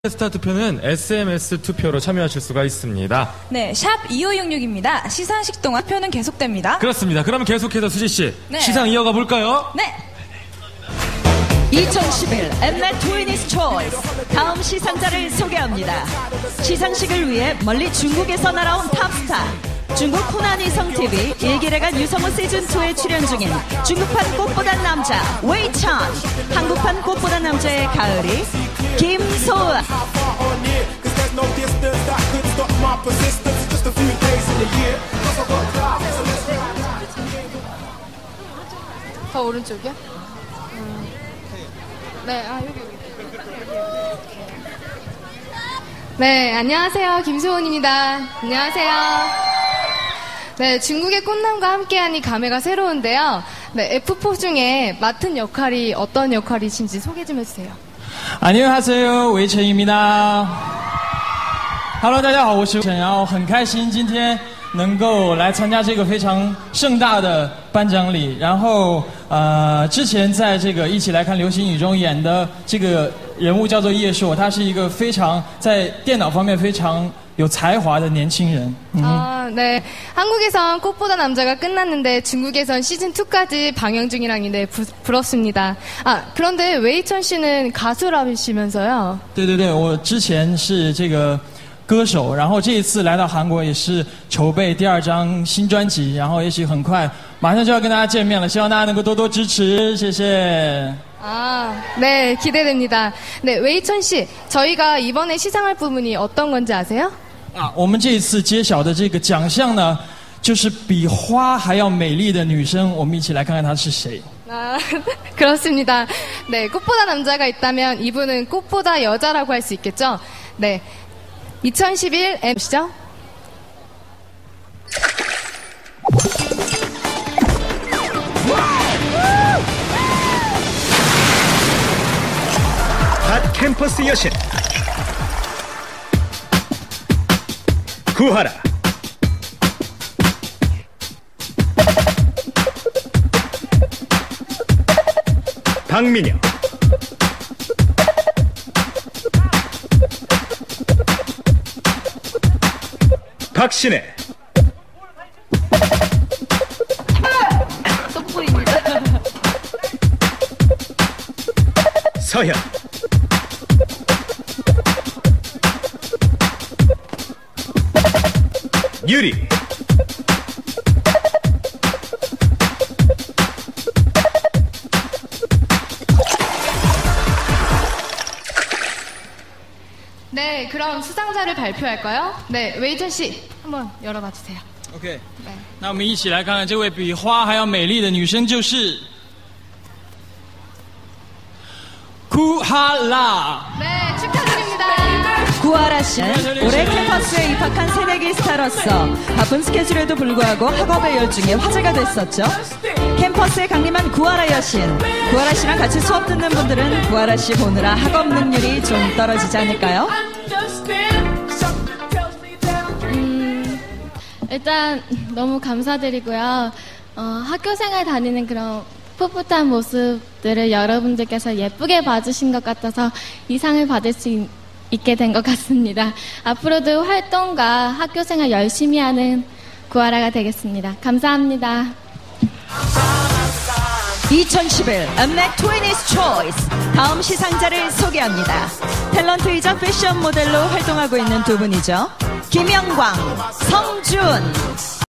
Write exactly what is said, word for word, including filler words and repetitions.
스타 투표는 에스엠에스 투표로 참여하실 수가 있습니다. 네, 샵 이오육육입니다. 시상식 동안 표는 계속됩니다. 그렇습니다. 그럼 계속해서 수지씨, 네. 시상 이어가 볼까요? 네. 이천십일 엠넷 트위니스 초이스 다음 시상자를 소개합니다. 시상식을 위해 멀리 중국에서 날아온 탑스타 중국 호난이성 티비 일기래간 유성우 시즌이에 출연 중인 중국판 꽃보단 남자 웨이찬, 한국판 꽃보단 남자의 가을이 김소아. 더 오른쪽이요? 음. 네, 아 여기 여기. 네, 안녕하세요. 김소은입니다. 안녕하세요. 네, 중국의 꽃남과 함께하니 감회가 새로운데요. 네, 에프포 중에 맡은 역할이 어떤 역할이신지 소개 좀 해주세요. 안녕하세요, 웨이첸입니다. Hello， 大家好，我是陈瑶，很开心今天能够来参加这个非常盛大的颁奖礼。然后，呃，之前在这个一起来看流星雨中演的这个人物叫做叶硕，他是一个非常在电脑方面非常有才华的年轻人。 아, 네. 한국에선 꽃보다 남자가 끝났는데 중국에선 시즌이까지 방영 중이라는데 부럽습니다. 아, 그런데 웨이천 씨는 가수라시면서요. 对对对，我之前是这个歌手，然后这一次来到韩国也是筹备第二张新专辑，然后也许很快马上就要跟大家见面了，希望大家能够多多支持，谢谢。 아, 네, 기대됩니다. 네, 웨이천 씨, 저희가 이번에 시상할 부분이 어떤 건지 아세요? 啊，我们这一次揭晓的这个奖项呢，就是比花还要美丽的女生，我们一起来看看她是谁。 아, 그렇습니다. 네, 꽃보다 남자가 있다면 이분은 꽃보다 여자라고 할 수 있겠죠? 네, 이천십일 엠시죠? 핫 캠퍼스 여신 구하라. 박민영. 박신혜. 돋보입니다. 서현. 유리. 네, 그럼 수상자를 발표할까요? 네, 웨이천 씨, 한번 열어봐 주세요. OK， 네. 那我们一起来看看这位比花还要美丽的女生就是구하라. 네, 축하드립니다. 구하라 씨는 올해 캠퍼스에 입학한 새내기 스타로서 바쁜 스케줄에도 불구하고 학업에 열중해 화제가 됐었죠. 캠퍼스에 강림한 구하라 여신. 구하라 씨랑 같이 수업 듣는 분들은 구하라 씨 보느라 학업 능률이 좀 떨어지지 않을까요? 음, 일단 너무 감사드리고요. 어, 학교 생활 다니는 그런 풋풋한 모습들을 여러분들께서 예쁘게 봐주신 것 같아서 이 상을 받을 수 있, 있게 된 것 같습니다. 앞으로도 활동과 학교 생활 열심히 하는 구하라가 되겠습니다. 감사합니다. 이천십일 엠넷 트위니스 초이스 다음 시상자를 소개합니다. 탤런트이자 패션 모델로 활동하고 있는 두 분이죠. 김영광, 성준.